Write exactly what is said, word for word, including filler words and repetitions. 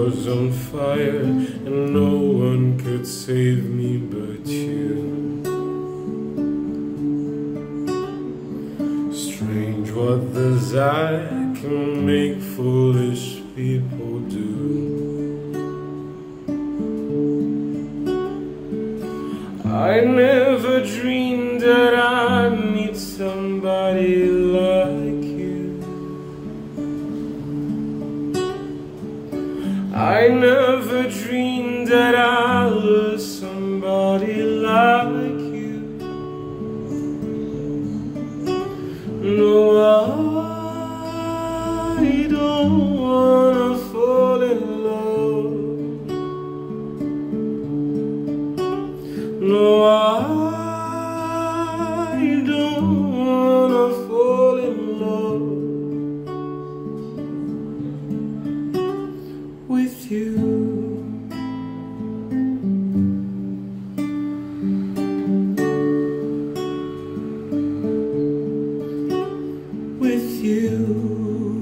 was on fire, and no one could save me but you. Strange what desire can make foolish people do. I never dreamed that I'd meet somebody like you. I never dreamed that I'd lose somebody like you. No, I don't wanna fall in love. No, I don't wanna fall in love with you. With you.